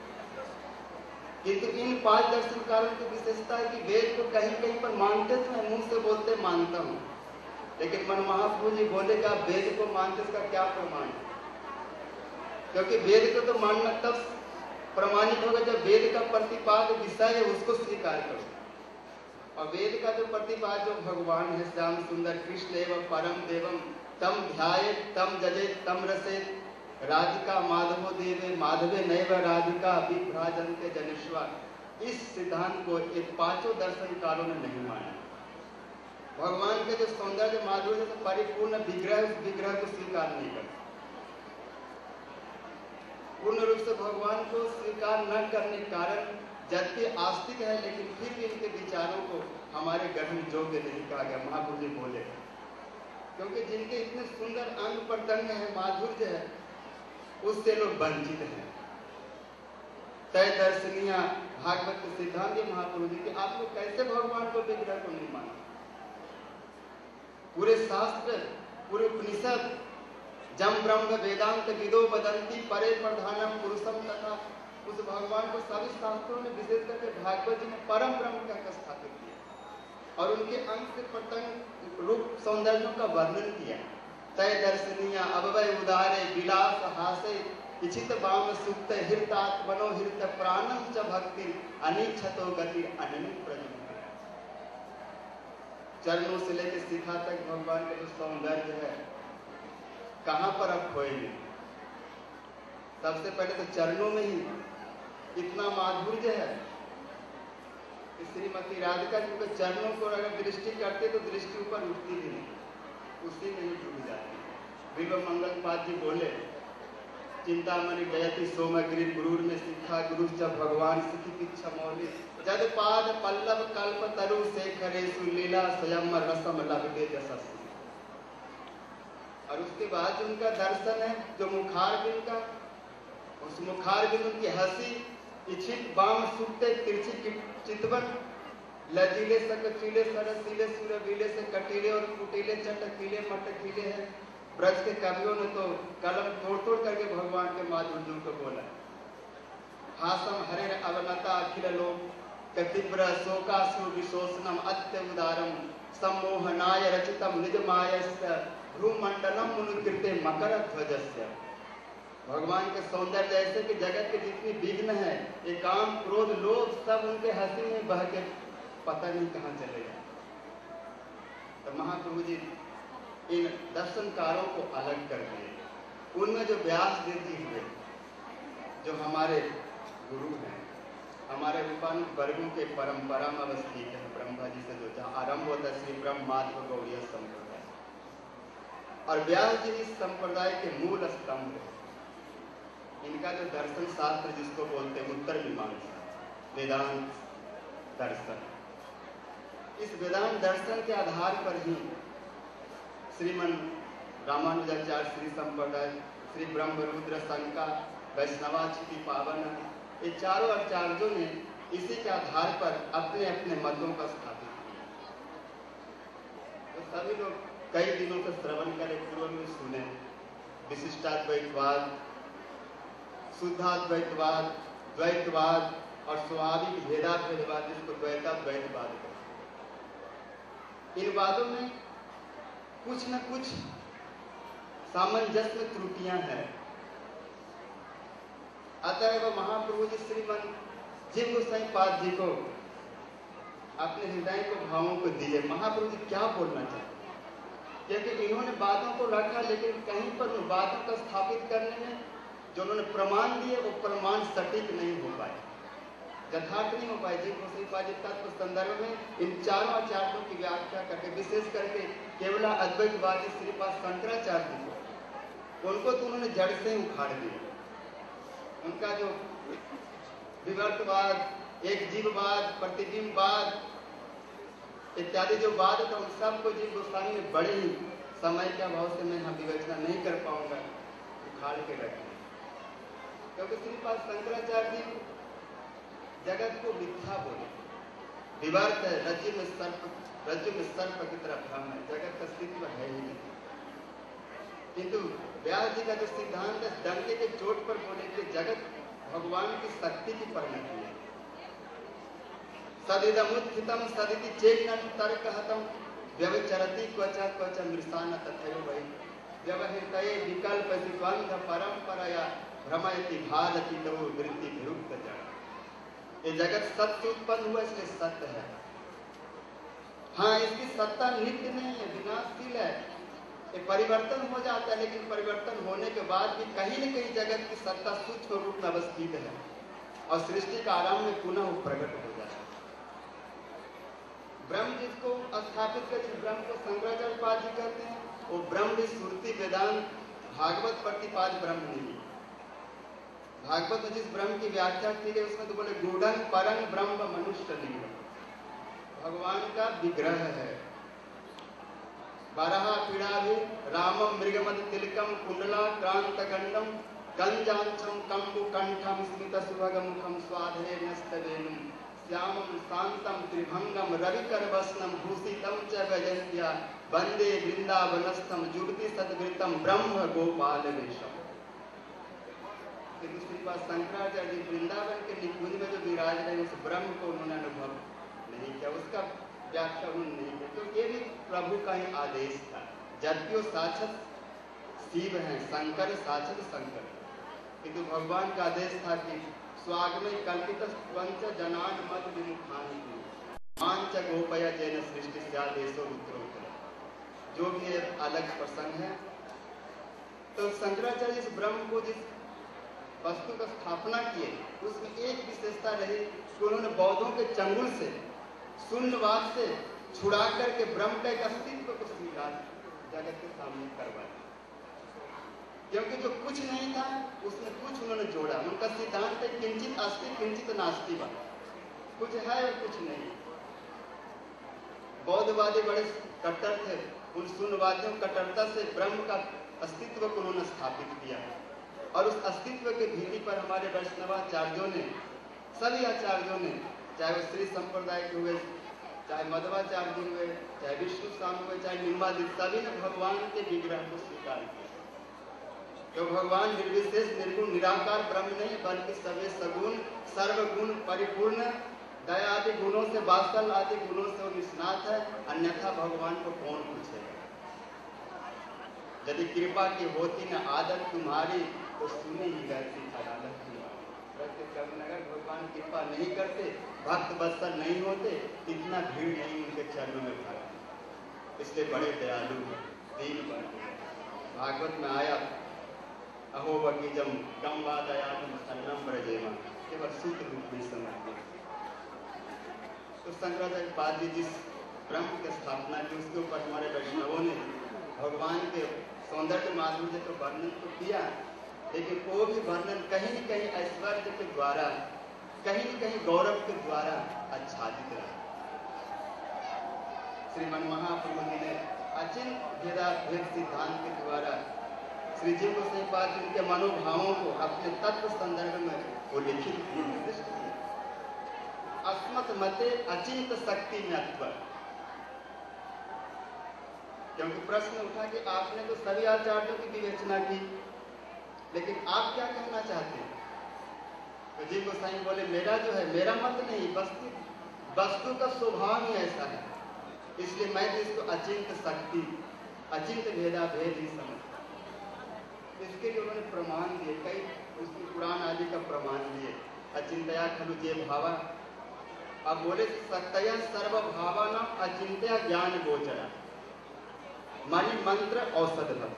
किंतु इन 5 दर्शनकारों की विशेषता है कि वेद को कहीं कहीं पर मानते तो मैं मुंह से बोलते मानता हूँ, लेकिन मन महाप्रभु जी बोले कि आप वेद को मानते, इसका क्या प्रमाण है? क्योंकि वेद को तो मानना तब प्रमाणित होगा जब वेद का प्रतिपाद्य विषय है उसको स्वीकार करो। और वेद का जो प्रतिपाद्य जो भगवान है, श्याम सुंदर कृष्ण एवं परम देवम तम ध्याये तम जजे तम रसे राधिका माधवो देवे माधवे नैव राधिका विभ्राजन्ते जनेश्वर, इस सिद्धांत को ये 5 दर्शनकारों ने नहीं माना। भगवान के जो सौंदर्य माधुर्य से परिपूर्ण विग्रह, उस विग्रह को स्वीकार नहीं करते। पूर्ण रूप से भगवान को स्वीकार न करने के कारण, जबकि आस्तिक है लेकिन फिर भी इनके विचारों को हमारे ग्रहण योग्य नहीं कहा गया। महाप्रभु जी बोले, क्योंकि जिनके इतने सुंदर अंग प्रत्यंग है, माधुर्य है, उससे लोग वंचित हैं। तय दर्शनीय भागवत के सिद्धांत महाप्रभु जी कि आप लोग कैसे भगवान को विग्रह को नहीं माना। पूरे शास्त्र, पूरे उपनिषद, जम ब्रह्म वेदांत विदो वदंती परे प्रधानम पुरुषम, तथा उस भगवान को सभी शास्त्रों ने विशेष करके भागवत जी ने परम ब्रह्म कहकर स्थापित किया और उनके अंग से प्रत्यंग रूप सौंदर्यों का वर्णन किया। तय दर्शनीय अवय उदारे विलास हासे इचित बाम सुक्त हृतात्मनो हृत प्राणम च भक्ति अनिच्छतो गति अनन्य प्रजुक्त। चरणों से लेकर शिखा तक भगवान का जो सौंदर्य है, कहाँ पर अब खोएंगे? सबसे पहले तो चरणों में ही इतना माधुर्य है कि श्रीमती राधिका जी के चरणों को अगर दृष्टि करते तो दृष्टि ऊपर उठती भी नहीं, उसी में ही डूब जाती। विल्व मंगल पाद जी बोले, चिंतामणि गयति सोमगिरि गुरूर में शिखा गुरु जब भगवान सिखी पिछा मौली जद पाद पल्लव कल्प तरु शेखरे सुलीला स्वयं रसम लभते जसस। और उसके बाद उनका दर्शन है जो मुखार बिंद का, उस मुखार बिंद उनकी हंसी इच्छित बाम सुखते तिरछी चितवन लजीले सकचीले सरसीले सुरवीले से कटीले और कुटीले चटकीले मटकीले हैं। ब्रज के कवियों ने तो कलम तोड़ तोड़ करके भगवान के माधुर्यों को बोला। हासम हरे अवनता अखिल लोक कतिब्र शोकासु विशोषणम अत्य उदारम सम्मोहनाय रचितम निज मायस्य भ्रूमंडलम मुनुकृते मकर ध्वजस्य। भगवान के सौंदर्य ऐसे कि जगत के जितनी विघ्न है, ये काम क्रोध लोभ सब उनके हंसी में बह के पता नहीं कहाँ चले गए। तो महाप्रभु जी इन दर्शनकारों को अलग कर दिए। उनमें जो व्यास देती हुए जो हमारे गुरु हैं, हमारे रूपानुग वर्गों के परंपरा में अवस्थित है, ब्रह्मा जी से जो जहाँ आरंभ होता है श्री ब्रह्मात्म गौड़ीय संप्रदाय, और व्यास जी इस संप्रदाय के मूल स्तंभ है। इनका जो दर्शन शास्त्र जिसको बोलते हैं उत्तर मीमांसा वेदांत दर्शन, इस वेदांत दर्शन के आधार पर ही श्रीमन रामानुजाचार्य श्री संप्रदाय, श्री ब्रह्मरुद्र शंकर, वैष्णवाचिति पावन, ये चारों आचार्यों ने इसी के आधार पर अपने अपने मतों का स्थापित किया। तो सभी लोग कई दिनों से श्रवण करे, पूर्व में सुने विशिष्टाद्वैतवाद, शुद्धाद्वैतवाद, द्वैतवाद और स्वाभाविक भेदाभेदवाद, जिसको द्वैताद्वैतवाद कहते हैं। इन वादों में कुछ न कुछ सामंजस्य त्रुटियां हैं। अतएव महाप्रभु जी श्रीमन जीव गोसाई पाद जी को अपने हृदय को भावों को दिए। महाप्रभु जी क्या बोलना चाहते, क्योंकि इन्होंने बातों को रखा, लेकिन कहीं पर उन बातों को स्थापित करने में जो उन्होंने प्रमाण दिए वो प्रमाण सटीक नहीं हो पाए, यथार्थ नहीं हो पाए। जीव गोसाई पाद जी तत्व संदर्भ में इन चारों आचार्यों की व्याख्या करके, विशेष करके केवल अद्वैतवादी श्रीपाद शंकराचार्य जी को, उनको तो उन्होंने जड़ से ही उखाड़ दिया। उनका जो विवर्तवाद, एक जीववाद, प्रतिबिंबवाद इत्यादि जो वाद था, उन सबको जीव गोस्वामी ने बड़े ही समय के अभाव से मैं यहाँ विवेचना नहीं कर पाऊंगा, उखाड़ के रख दिया। क्योंकि श्रीपाद शंकराचार्य जी जगत को मिथ्या बोले, विवर्त है, रज्जु में सर्प की तरह भ्रम है, जगत का अस्तित्व है ही नहीं। किंतु व्यास जी का जो सिद्धांत है, डंके के चोट पर बोले कि जगत भगवान की शक्ति की परिणति है। सदिदमुत्थितम सदिति चेतन तर्कहतम व्यवचरति क्वचा क्वचा मृषान तथैव वै व्यवहितये विकल्प द्वंद्व परंपरया भ्रमयति भारति तो वृत्ति विरुक्त जड़। ये जगत सत्य उत्पन्न हुआ, इसलिए सत्य है। हाँ, इसकी सत्ता नित्य नहीं है, विनाशशील है, ये परिवर्तन हो जाता है, लेकिन परिवर्तन होने के बाद भी कहीं न कहीं जगत की सत्ता सूक्ष्म रूप में अवस्थित है और सृष्टि का आरंभ में पुनः वो प्रकट हो जाता है। ब्रह्म जिसको स्थापित कर, ब्रह्म को शंकराचार्य पाद जी कहते हैं, वो ब्रह्म भी श्रुति वेदांत भागवत प्रतिपाद ब्रह्म नहीं। भागवत में जिस ब्रह्म की व्याख्या की गई उसमें तो बोले गूढ़ं परं ब्रह्म मनुष्य लिंगम, भगवान का विग्रह है। बारहा पीड़ा भी रामम मृगमद तिलकम कुंडला क्रांत गंडम गंजांचम कंबु कंठम स्मित सुभग मुखम स्वाधे नस्तवेनुम श्यामम शांतम त्रिभंगम रविकर वसनम भूषितम च वैजंत्या वंदे वृंदावनस्थम जुगति सद्वृतम ब्रह्म गोपाल वेशम। दूसरी बात, शंकराचार्य जी वृंदावन के निकुंज में जो विराज रहे उस ब्रह्म को उन्होंने अनुभव नहीं किया, उसका व्याख्या उन्होंने नहीं किया, तो ये भी प्रभु का ही आदेश था। जबकि वो साक्षात शिव हैं, शंकर साक्षात शंकर, किंतु भगवान का आदेश था कि स्वाग में कल्पित पंच जनान मत विमुखानि मांच गोपया जैन सृष्टि से आदेशो उत्तरोत्तर, जो भी एक अलग प्रसंग है। तो शंकराचार्य इस ब्रह्म को जिस वस्तु का स्थापना किए, उसमें एक विशेषता रही कि उन्होंने बौद्धों के चंगुल से, शून्यवाद से छुड़ा करके ब्रह्म का एक अस्तित्व को स्वीकार जगत के सामने करवाया। क्योंकि जो कुछ नहीं था उसमें कुछ उन्होंने जोड़ा। उनका सिद्धांत है किंचित अस्ति किंचित नास्ति बा, कुछ है और कुछ नहीं। बौद्धवादी बड़े कट्टर थे, उन शून्यवादियों कट्टरता से ब्रह्म का अस्तित्व को उन्होंने स्थापित किया और उस अस्तित्व के भीति पर हमारे वैष्णवाचार्यों ने, सभी आचार्यों ने, चाहे वो श्री संप्रदाय के हुए, चाहे मध्वाचार्य हुए, चाहे विष्णु स्वामी हुए, चाहे निम्बादित, सभी ने भगवान के विग्रह को स्वीकार किया। तो भगवान निर्विशेष निर्गुण निराकार ब्रह्म नहीं, बल्कि सवे सगुण सर्वगुण परिपूर्ण, दया आदि गुणों से, वात्सल आदि गुणों से वो निष्णात है, अन्यथा भगवान को कौन पूछेगा। यदि कृपा की होती न आदत तुम्हारी तो सुनी ही रहती अदालत तुम्हारी। अगर भगवान कृपा नहीं करते, भक्त वत्सल नहीं होते, इतना भीड़ नहीं उनके चरणों में भागती। इसलिए बड़े दयालु हैं, दीन बनते। भागवत में आया अहो बगीजम कम वा दयालु सन्नम ब्रजेमा, केवल सूत्र रूप में समझते। तो शंकराचार्य पाद जी जिस ब्रह्म की स्थापना की, उसके ऊपर हमारे वैष्णवों ने भगवान के सौंदर्य माधुर्य तो वर्णन तो किया, लेकिन वो भी वर्णन कहीं न कहीं ऐश्वर्य के द्वारा, कहीं न कहीं गौरव के द्वारा आच्छादित रहा। श्रीमन महाप्रभु जी ने अचिंत भेदाभेद सिद्धांत के द्वारा श्री जीव गोसाई पाद जी के मनोभावों को अपने तत्व संदर्भ में वो लिखित किए, निर्दिष्ट किए। अस्मत् मते अचिंत शक्ति में अत्पर। क्योंकि प्रश्न उठा कि आपने तो सभी आचार्यों की विवेचना की, लेकिन आप क्या कहना चाहते हैं? तो जी गोसाई बोले मेरा जो है, मेरा मत नहीं, वस्तु का स्वभाव ही ऐसा है, इसलिए मैं तो इसको अचिंत शक्ति, अचिंत भेदा भेद ही समझता। इसके लिए उन्होंने प्रमाण दिए, कई उसकी पुराण आदि का प्रमाण दिए। अचिंतया खलु जे भावा, अब बोले सत्तया सर्व भावाना अचिंतया ज्ञान गोचरा, मानी मंत्र औषध भक्त।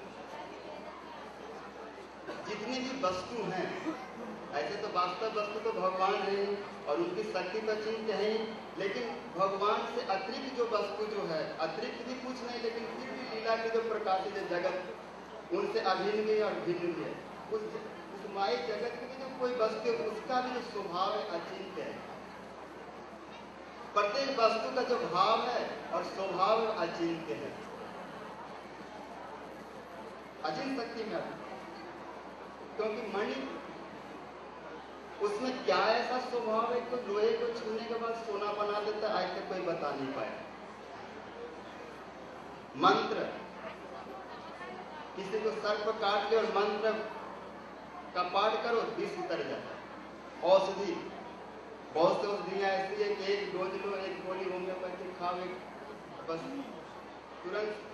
जितनी भी वस्तु हैं, ऐसे तो वास्तव वस्तु तो भगवान है और उनकी शक्ति तो चिंत्य है, लेकिन भगवान से अतिरिक्त जो वस्तु जो है, अतिरिक्त भी कुछ नहीं, लेकिन फिर भी लीला के जो प्रकाशित जगत उनसे अभिन्न भी और भिन्न भी है। उस माई जगत की जो कोई वस्तु है उसका भी जो स्वभाव है अचिंत्य है। प्रत्येक वस्तु का जो भाव है और स्वभाव अचिंत्य है, अचिंत शक्ति में। क्योंकि मणि उसमें क्या ऐसा स्वभाव है तो लोहे को छूने के बाद सोना बना देता है, आज तक कोई बता नहीं पाया। मंत्र, किसी को सर्प काट ले और मंत्र का पाठ करो, विष उतर जाता है। औषधि, बहुत से औषधियां ऐसी है कि एक डोज लो, एक गोली होम्योपैथिक खाओ, एक बस तुरंत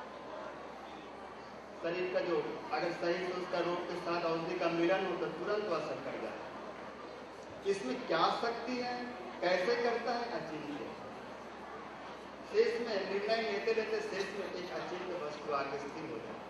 शरीर का जो अगर सही से उसका रोग के साथ औषधि का मिलन हो तो तुरंत वो असर कर जाता है। इसमें क्या शक्ति है, कैसे करता है, अचिंत्य। शेष में निर्णय लेते लेते शेष में एक अचिंत्य वस्तु आगे स्थिर हो जाए।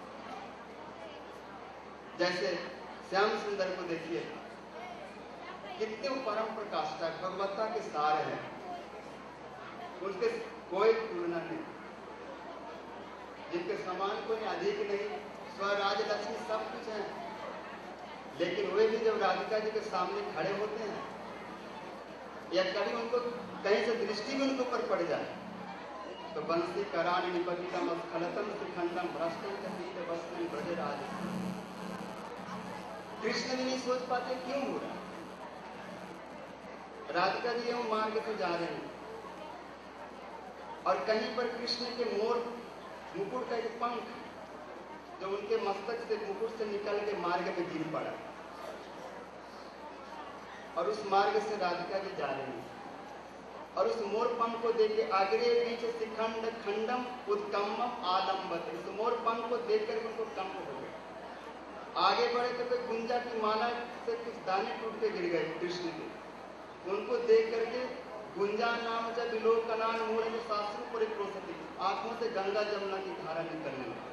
जैसे श्याम सुंदर को देखिए, कितने परम प्रकाष्ठा भगवत्ता के सार है, उनके कोई तुलना नहीं, जिनके समान कोई अधिक नहीं, स्वराज लक्ष्मी सब कुछ है। लेकिन वे भी जब राधिका जी के सामने खड़े होते हैं या कभी उनको कहीं से दृष्टि भी उनके ऊपर पड़ जाए तो बंसी करान निपतितम स्खलतम सुखंडम भ्रष्टम कसीत वस्त्रम ब्रजराज। कृष्ण भी नहीं सोच पाते क्यों हो रहा। राधिका जी एवं मार्ग से जा रहे हैं और कहीं पर कृष्ण के मोर मुकुट का एक पंख जो उनके मस्तक से मुकुट से निकल के मार्ग में गिर पड़ा और उस मार्ग से राधिका जी जा रही हैं और उस मोर पंख को देख के आग्रे बीच शिखंड खंडम उत्कम्मम आलम्बत, उस मोर पंख को देख कर उनको कंप हो गया। आगे बढ़े तो कोई गुंजा की माला से कुछ दाने टूट के गिर गए कृष्ण के, उनको देख करके गुंजा नाम जब विलोकनान मूल में शास्त्र परिप्रोषति, आंखों से गंगा जमुना की धारा निकलने लगी।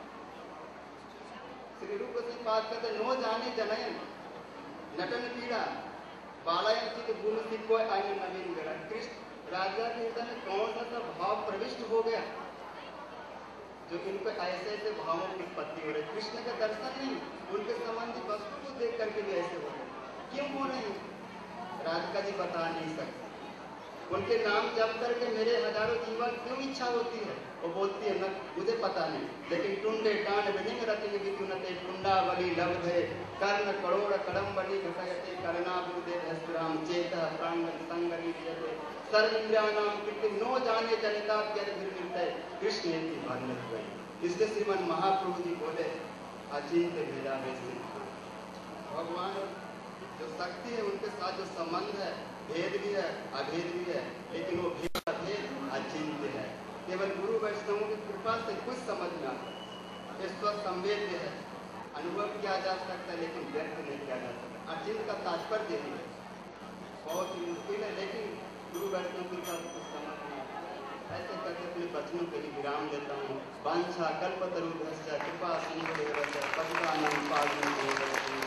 श्री रूप गोसाई पाद कहते नो जाने जनयन नटन पीड़ा बालायन चित भूमि से कोई अन्य नवीन गड़ा। कृष्ण राजा के हृदय में कौन सा भाव प्रविष्ट हो गया जो इनको ऐसे ऐसे भावों की उत्पत्ति हो रही। कृष्ण का दर्शन नहीं, उनके संबंधी वस्तु को देख करके भी ऐसे हो रहे। क्यों हो रहे? राधिका जी बता नहीं सकते। उनके नाम जप करके मेरे हजारों जीवन क्यों इच्छा होती है, वो बोलती है न मुझे पता नहीं, लेकिन टुंडे टांड विनिंग रतिंग विद्युनते टुंडावली लब्धे कर्ण करोड़ कड़म्बनी घटयते करणाबुदे हस्तराम चेतः प्रांगण संगनी जते सर्वेन्द्रियाणाम कृति नो जाने जनिता व्यर्भिर्मिते कृष्ण की भागवत गई। इसलिए श्रीमन महाप्रभु जी बोले अचिंत्य भेदाभेद सिद्धांत। भगवान जो शक्ति है उनके साथ जो संबंध है भेद भी है अभेद भी है, लेकिन वो भेद अभेद अचिंत्य है। केवल गुरु वैष्णवों की कृपा से कुछ समझ में आता है, संवेद्य है, अनुभव किया जा सकता है लेकिन व्यक्त नहीं किया जा सकता। अचिंत्य का तात्पर्य है बहुत ही मुश्किल है, लेकिन गुरु वैष्णव की कृपा से कुछ समझ में आता है। ऐसे करके अपने वचनों के लिए विराम देता हूँ। वांछा कल्पतरुभ्यश्च कृपा सिंधुदेवस्य पतितानां पावनेभ्यो।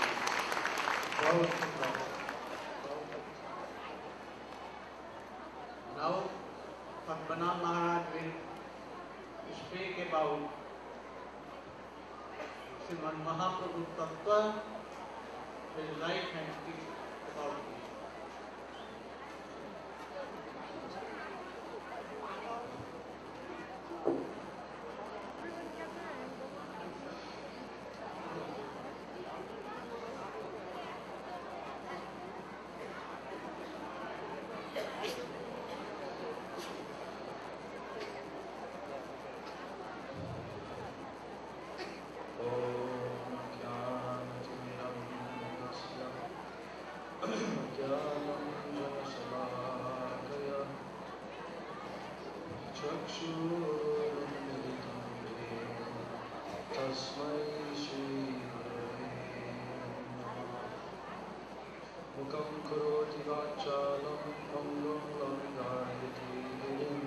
Now, Padmanabh Maharaj will speak about Srimad Mahaprabhu Tattva, his life and teach about this. ज्ञानञ्जनशलाकया चक्षुरुन्मिलितं येन तस्मै श्रीगुरवे नमः। मुखं करोति वाचालं पङ्गुं लङ्घयति गिरिं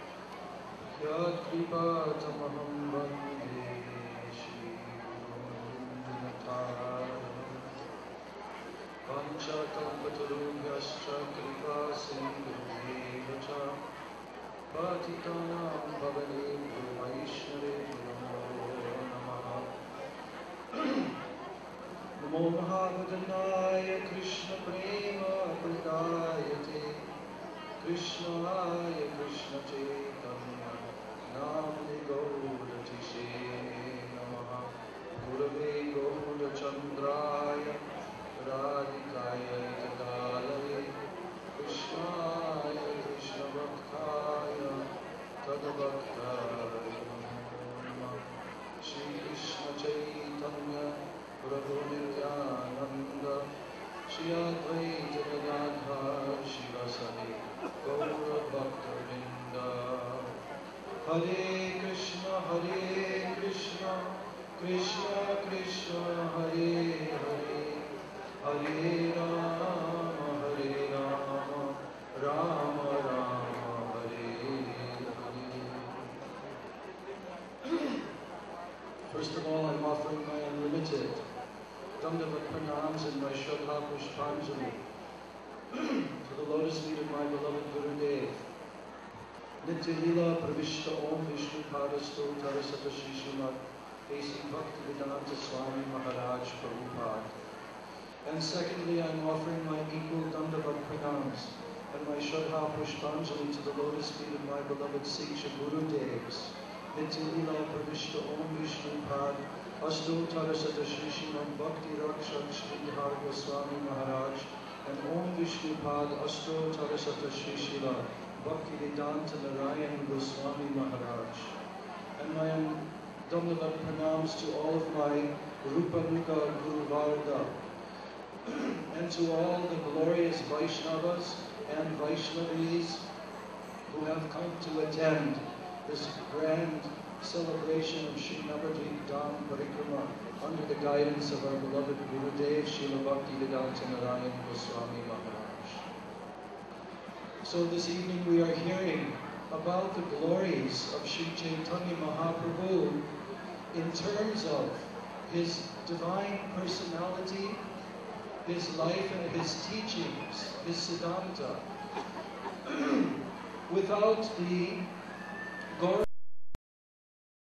यत्कृपातमहं वन्दे श्रीगुरुं दीनतारिणम्। पञ्चकल्पतरुभ्यश्च कृपासिन्धुभ्येव च पतितानां भवनेभ्यो वैष्णवेभ्यो नमो नमः। नमो महावदनाय कृष्णप्रेमप्रदायते कृष्णाय कृष्णचैतन्य नाम्ने गौरतिशे नमः। गुरवे गौरचन्द्राय राधिकायै तदालये कृष्णाय कृष्णभक्ताय तद्भक्ताय नमो नमः। श्रीकृष्ण चैतन्य प्रभु नित्यानन्द श्री अद्वैत गदाधर शिवसदि गौरभक्तवृन्द। हरे Krishna Krishna Krishna Hare Hare Hare Ram Ram Ram Hare Hare. First of all, I'm offering my unlimited Dandavat pranams and my Shraddha Pushpanjali to the lotus feet of my beloved Gurudev. Nitya Lila Pravishta Om Vishnu Padasto Tarasata Shri Srimad A.C. Bhaktivedanta Swami Maharaj Prabhupada. And secondly, I'm offering my equal Dandavat pranams and my Shraddha Pushpanjali to the lotus feet of my beloved Siksha Gurudevs. Nitya Lila Pravishta Om Vishnu Pad Asto Tarasata Shri Srimad Bhakti Rakshak Shri Dhar Goswami Maharaj and Om Vishnu Pad Asto Tarasata Shri Srila Bhaktivedanta Narayan Goswami Maharaj. And my Dandavat pranams to all of my Rupa Nuka Guru Varga and to all the glorious Vaishnavas and Vaishnavis who have come to attend this grand celebration of Sri Navadvip Dham Parikrama under the guidance of our beloved Gurudev Srila Bhaktivedanta Narayan Goswami Maharaj. So this evening we are hearing about the glories of Sri Chaitanya Mahaprabhu in terms of his divine personality, his life and his teachings, his Siddhanta, without the